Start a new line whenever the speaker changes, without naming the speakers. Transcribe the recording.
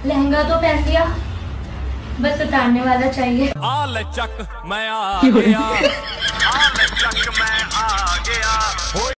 लहंगा तो पहन लिया, बस उतारने वाला चाहिए।
आ ले चक मैं आ गया।